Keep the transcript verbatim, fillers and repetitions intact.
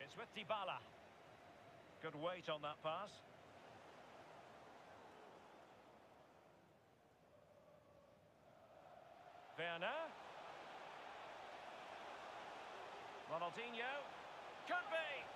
It's with Dybala. Good weight on that pass. Werner. Ronaldinho. Could be.